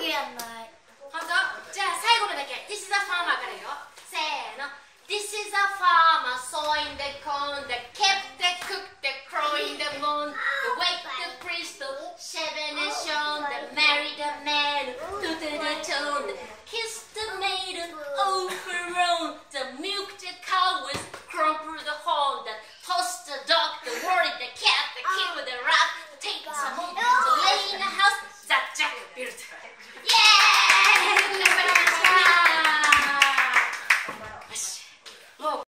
げやんない。 本当？じゃあ最後のだけ This is a farmer からよ。せーの This is a farmer sowing the corn